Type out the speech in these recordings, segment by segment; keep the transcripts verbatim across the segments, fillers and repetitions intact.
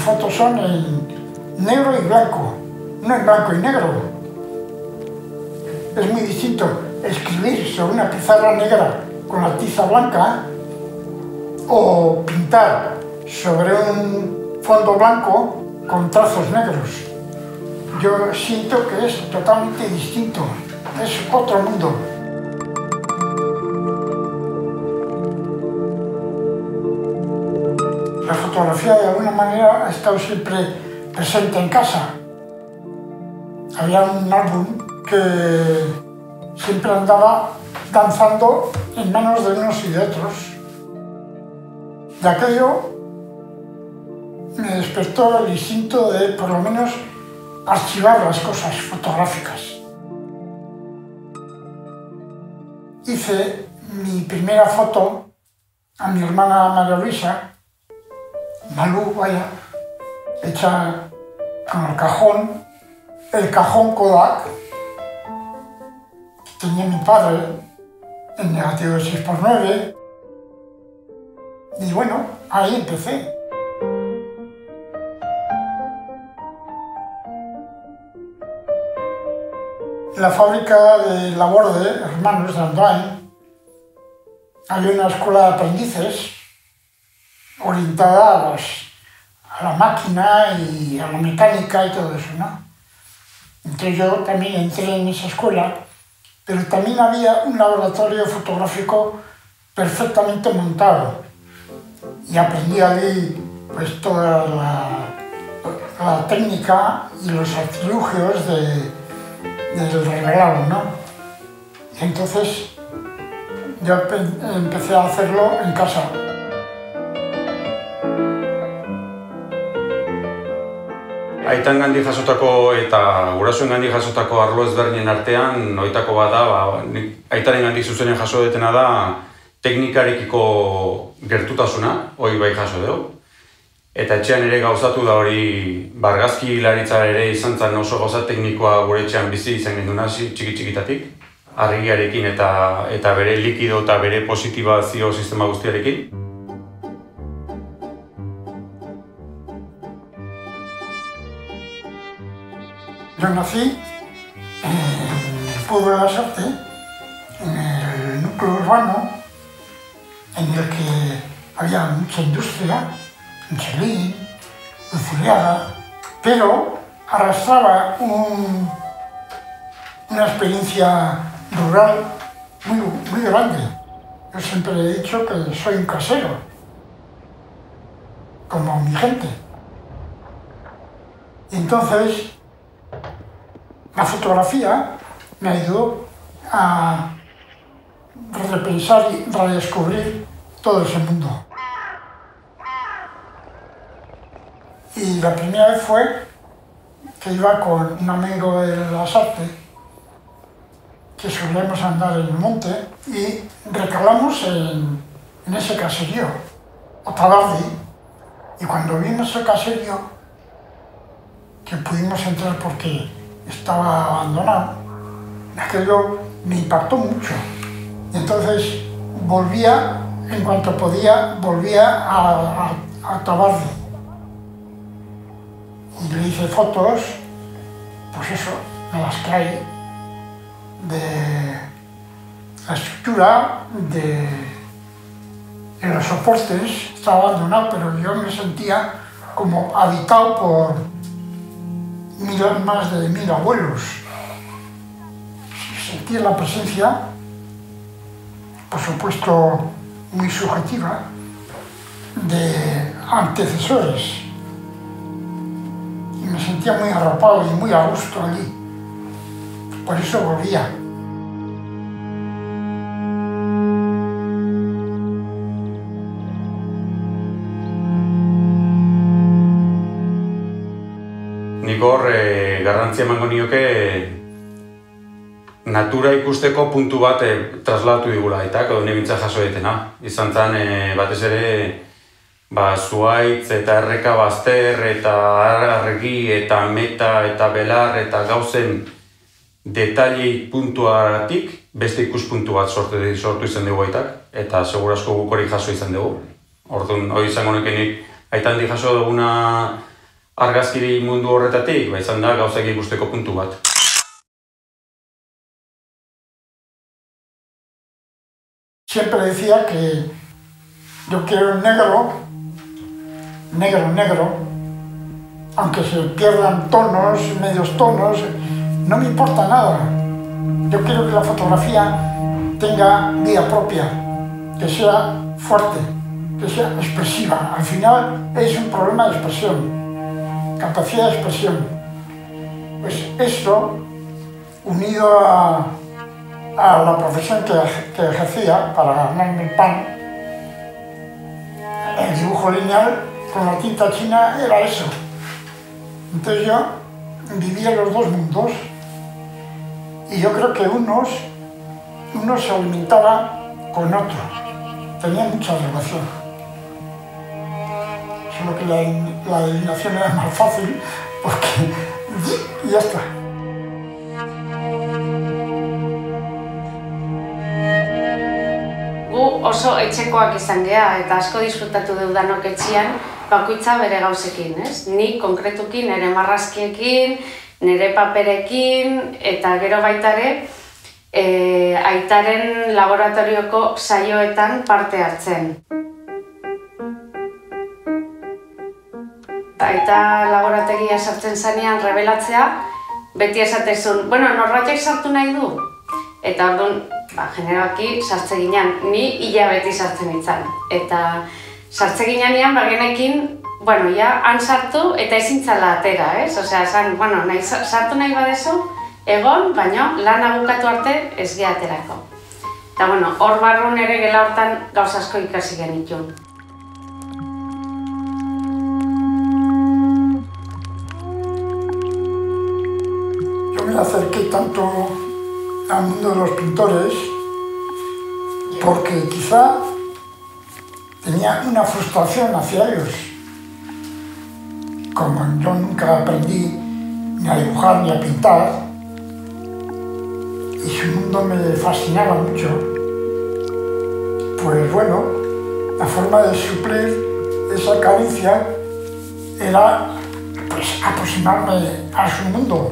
fotos son en negro y blanco, no en blanco y negro. Es muy distinto escribir sobre una pizarra negra con la tiza blanca o pintar sobre un fondo blanco con trazos negros. Yo siento que es totalmente distinto, es otro mundo. La fotografía de alguna manera ha estado siempre presente en casa. Había un álbum que siempre andaba danzando en manos de unos y de otros. De aquello me despertó el instinto de, por lo menos, archivar las cosas fotográficas. Hice mi primera foto a mi hermana María Luisa, Malú, vaya, hecha con el cajón, el cajón Kodak, que tenía mi padre, en negativo de seis por nueve. Y bueno, ahí empecé. En la fábrica de Laborde, hermanos de Andoain, había una escuela de aprendices orientada a, las, a la máquina y a la mecánica y todo eso, ¿no? Entonces yo también entré en esa escuela, pero también había un laboratorio fotográfico perfectamente montado y aprendí allí pues toda la, la técnica y los artilugios de, del revelado, ¿no? Y entonces yo empecé a hacerlo en casa. Aitangandik jasotako eta gurasoengandik jasotako arlo ezberdinen artean, horietako bat da, ba, aitarengandik zuzenen jaso detena da teknikarekiko gertutasuna, hori bai jaso dugu. Eta etxean ere gauzatu da hori, argazki hilaritza ere izan zen oso gauza teknikoa gure etxean bizi izan genduna txiki-txikitatik. Argiarekin eta, eta bere likido eta bere positibazio sistema guztiarekin. Yo nací en el pueblo de Lasarte, en el núcleo urbano, en el que había mucha industria, Michelin, Luzuriaga, pero arrastraba un, una experiencia rural muy, muy grande. Yo siempre he dicho que soy un casero, como mi gente. Y entonces, la fotografía me ayudó a repensar y redescubrir todo ese mundo. Y la primera vez fue que iba con un amigo de Lasarte, que solíamos andar en el monte, y recalamos en, en ese caserío, Otabardi. Y cuando vimos ese caserío, que pudimos entrar porque estaba abandonado, aquello me impactó mucho. Entonces volvía, en cuanto podía, volvía a, a, a Tabardi. Y le hice fotos, pues eso, me las trae de la estructura, de, de los soportes. Estaba abandonado, pero yo me sentía como habitado por mil, más de mil abuelos. Sentía la presencia, por supuesto muy subjetiva, de antecesores. Y me sentía muy arropado y muy a gusto allí. Por eso volvía. Nik hor eh, garrantzia emango nioke natura ikusteko puntu bat eh, trasladatu digula aitak, edo nebintza jaso detena. Izan zen eh, batez ere ba, zuaitz eta erreka bazter eta argi eta meta eta belar eta gauzen detailei puntuagatik beste ikuspuntu bat sortu, sortu izan dugu aitak, eta segurazko guk hori jaso izan dugu. Orduan, hori izango nekenik aitandik jaso duguna argazkiri mundu horretatik, ba izan da gauzak ikusteko puntu bat. Siempre decía que yo quiero un negro, negro, negro, aunque se pierdan tonos, medios tonos, no me importa nada. Yo quiero que la fotografía tenga vida propia, que sea fuerte, que sea expresiva. Al final es un problema de expresión, capacidad de expresión. Pues esto, unido a, a la profesión que, que ejercía para ganarme el pan, el dibujo lineal con la tinta china era eso. Entonces yo vivía los dos mundos y yo creo que unos, uno se alimentaba con otro, tenía mucha relación. Solo que la, la adivinación era más fácil porque y ya está. Gu oso etxekoak izan gea eta asko disfrutatu deudanok etxean, bakoitza bere gauzekin, ez? Ni konkretuki nire marrazkiekin, nire paperekin eta gero baita ere e, aitaren laboratorioko saioetan parte hartzen. Aita laborategia sartzen zanean rebelatzea, beti esatezun, bueno, norbaitek sartu nahi du? Eta orduan, ba, generalki sartze ginean, ni ila beti sartzen itzan. Eta sartze ginean ba, genekin, bueno, ja, han sartu eta ezin zala atera, ez? Osea, esan, bueno, nahi, sartu nahi badezu, egon, baina lana bukatu arte ez gea aterako. Eta, bueno, hor barrun ere gela hortan gauz asko ikasi genitun. Yo me acerqué tanto al mundo de los pintores porque quizá tenía una frustración hacia ellos. Como yo nunca aprendí ni a dibujar ni a pintar y su mundo me fascinaba mucho, pues bueno, la forma de suplir esa carencia era pues, aproximarme a su mundo.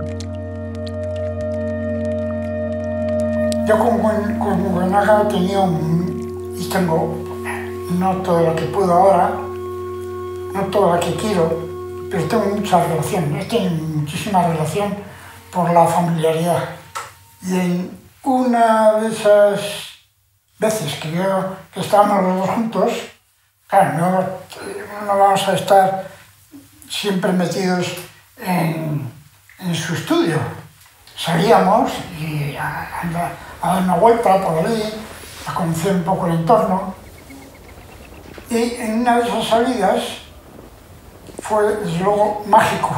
Yo con Guggenheim he tenido, y tengo, no todo lo que puedo ahora, no todo lo que quiero, pero tengo mucha relación, he tenido muchísima relación por la familiaridad. Y en una de esas veces que, yo, que estábamos los dos juntos, claro, no, no vamos a estar siempre metidos en, en su estudio. Salíamos y a, a, a dar una vuelta por allí, a conocer un poco el entorno. Y en una de esas salidas fue, desde luego, mágico.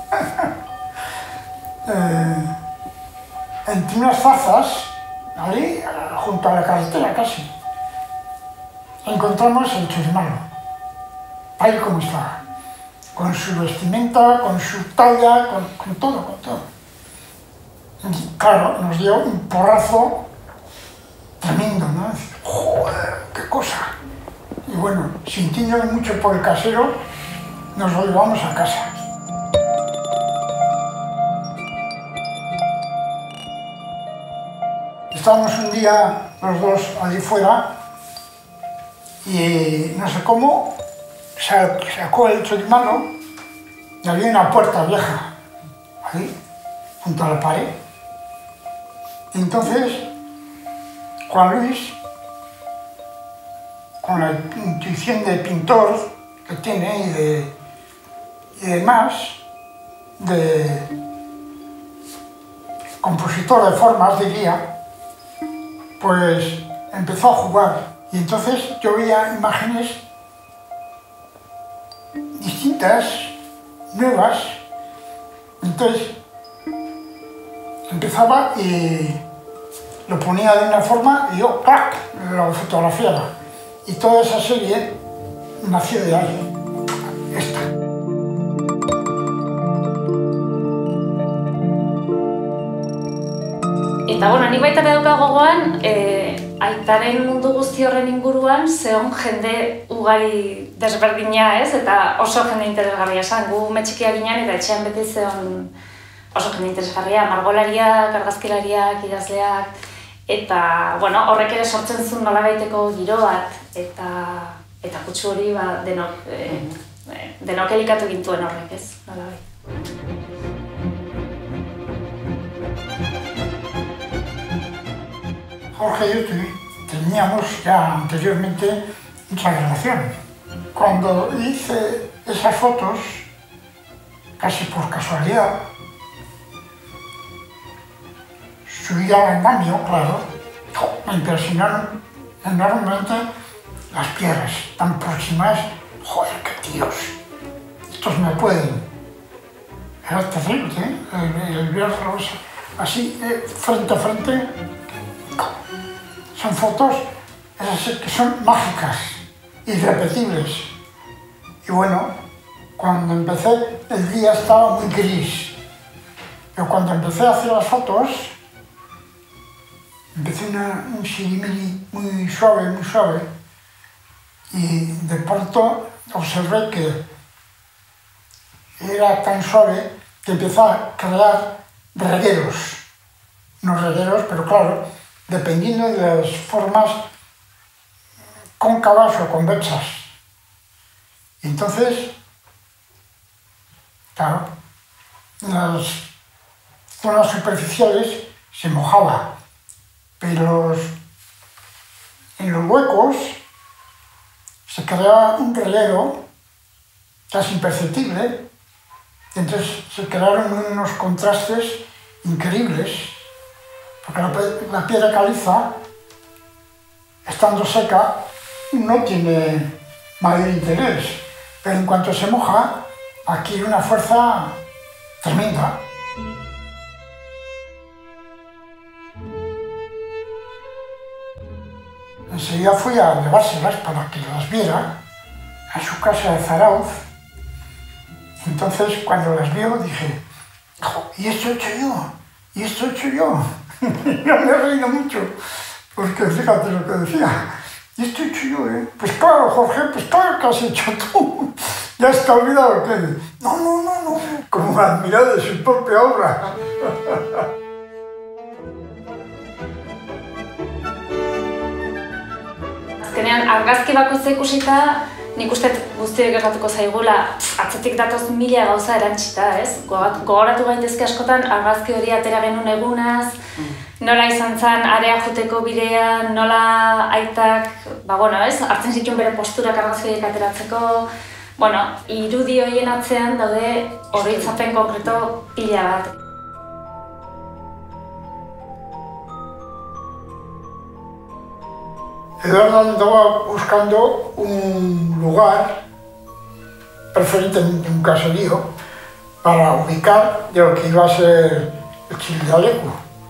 eh, entre unas zarzas, allí, junto a la carretera casi, encontramos el Chusmano, tal como estaba, con su vestimenta, con su talla, con, con todo, con todo. Y claro, nos dio un porrazo tremendo, ¿no? ¡Joder, qué cosa! Y bueno, sintiéndome mucho por el casero, nos lo llevamos a casa. Estábamos un día los dos allí fuera y no sé cómo sacó el Chusmano y había una puerta vieja ahí, junto a la pared. Y entonces, Juan Luis, con la intuición de pintor que tiene y, de, y demás, de compositor de formas, diría, pues empezó a jugar. Y entonces yo veía imágenes distintas, nuevas. Entonces empezaba y lo ponía de una forma y yo, ¡clac!, lo fotografiaba. Y toda esa serie nació de ahí, esta. Eta, bueno, nik baita dauka gogoan, e, aitaren mundu guzti horren inguruan, zehon jende ugari desberdina, ez? Eta oso jende interesgarria esan. Gu metxikia ginen eta etxean beti zeon oso jende interesgarria. Margolariak, argazkilariak, idazleak, eta, bueno, horrek ere sortzen zuen nolabaiteko giro bat, eta eta kutsu hori, ba, denok, eh, denok elikatu gintuen horrek, ez? Nolabait. Jorge y yo teníamos ya anteriormente mucha relación. Cuando hice esas fotos, casi por casualidad, subí al andamio, claro, me impresionaron enormemente las piedras tan próximas. Joder, qué tíos, estos me pueden. Era terrible, ¿eh? El, el verlos así, eh, frente a frente. Son fotos que son mágicas, irrepetibles. Y bueno, cuando empecé, el día estaba muy gris. Pero cuando empecé a hacer las fotos, empecé una, un sirimiri muy suave, muy suave. Y de pronto observé que era tan suave que empezó a crear regueros. No regueros, pero claro, dependiendo de las formas cóncavas o convexas. Y entonces, claro, las zonas superficiales se mojaba, pero en los huecos se creaba un reguero casi imperceptible, y entonces se crearon unos contrastes increíbles. Porque la, la piedra caliza, estando seca, no tiene mayor interés, pero en cuanto se moja, adquiere una fuerza tremenda. Enseguida fui a llevárselas para que las viera a su casa de Zarauz. Entonces, cuando las vio, dije, ¿y esto he hecho yo? ¿Y esto he hecho yo? Yo me he reído mucho, porque fíjate lo que decía. Y esto he hecho yo, ¿eh? Pues claro, Jorge, pues claro que has hecho tú. Ya está olvidado lo que es. No, no, no, no. Como admirar de su propia obra. Azkenean, argazki bakoitza ikusita, nik uste guztiek gertatuko zaigula, atzetik datoz mila gauza erantzita, ez? Gogoratu gaitezke askotan, argazki hori atera genuen egunaz, nola izan zen area joteko bidea, nola aitak, ba, bueno, ez? Hartzen zituen bere posturak argazki horiek ateratzeko, bueno, irudi horien atzean daude oroitzapen konkreto pila bat. Eduardo andaba buscando un lugar, preferentemente un caserío, para ubicar de lo que iba a ser el Childalecu.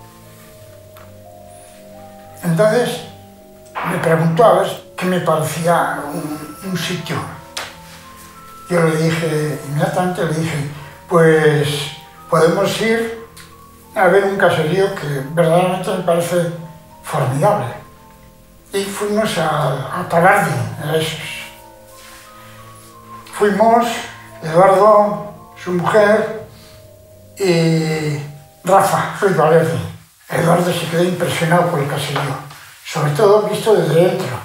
Entonces me preguntó a ver qué me parecía un, un sitio. Yo le dije, inmediatamente le dije, pues podemos ir a ver un caserío que verdaderamente me parece formidable. Y fuimos a, a Talardi, a esos. Fuimos, Eduardo, su mujer y Rafa, Ruiz Valerdi. Eduardo se quedó impresionado por el caserío, sobre todo visto desde dentro,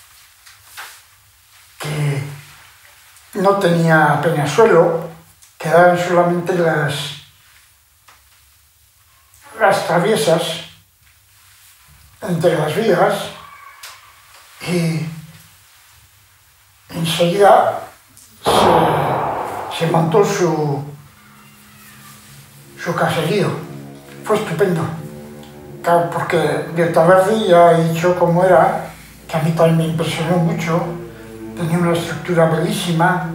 que no tenía apenas suelo, quedaban solamente las, las traviesas entre las vigas. Y enseguida se, se montó su, su caserío. Fue estupendo, claro, porque Viltaverdi ya he dicho cómo era, que a mí también me impresionó mucho, tenía una estructura bellísima.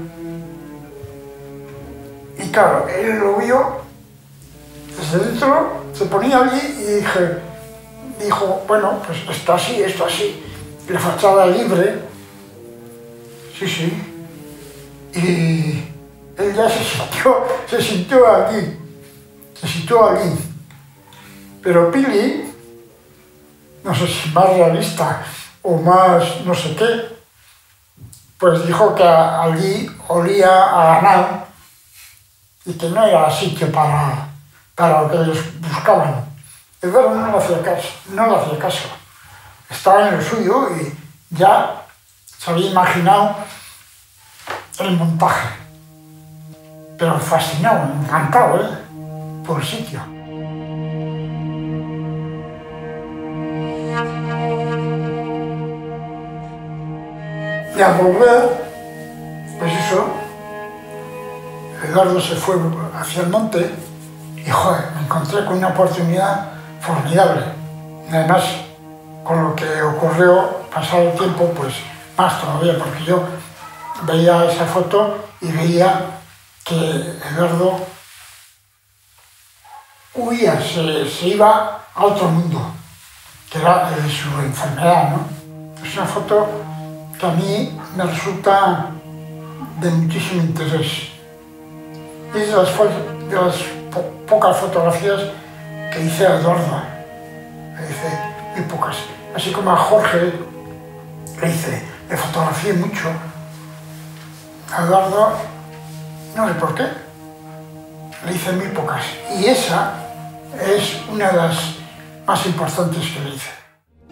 Y claro, él lo vio desde dentro, se ponía allí y dije, dijo, bueno, pues esto así, esto así. La fachada libre, sí, sí, y él ya se sintió, se sintió allí, se situó allí. Pero Pili, no sé si más realista o más no sé qué, pues dijo que allí olía a ganado y que no era sitio para, para lo que ellos buscaban. Eduardo no le hacía caso, no le hacía caso. Estaba en lo suyo y ya se había imaginado el montaje. Pero fascinado, encantado, ¿eh? Por el sitio. Y al volver, pues eso, Eduardo se fue hacia el monte y, joder, me encontré con una oportunidad formidable. Y además, con lo que ocurrió, pasado el tiempo, pues más todavía, porque yo veía esa foto y veía que Eduardo huía, se, se iba a otro mundo, que era de su enfermedad, ¿no? Es una foto que a mí me resulta de muchísimo interés. Es de las, de las po pocas fotografías que hice a Eduardo. Le hice muy pocas. Así como a Jorge le hice, le fotografié mucho. A Eduardo, no sé por qué, le hice muy pocas. Y esa es una de las más importantes que le hice.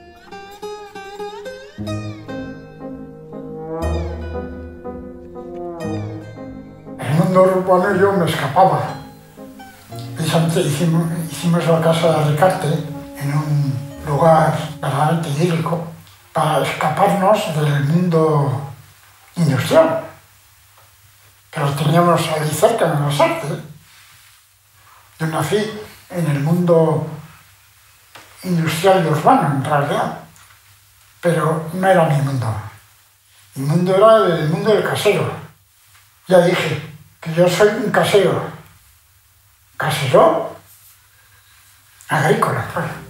El mundo urbano yo me escapaba. Precisamente hicimos, hicimos la casa de Ricarte en un lugar verdaderamente idílico para escaparnos del mundo industrial, que lo teníamos ahí cerca en las artes. Yo nací en el mundo industrial y urbano, en realidad, pero no era mi mundo. Mi mundo era el mundo del casero. Ya dije que yo soy un casero. Casero agrícola, claro.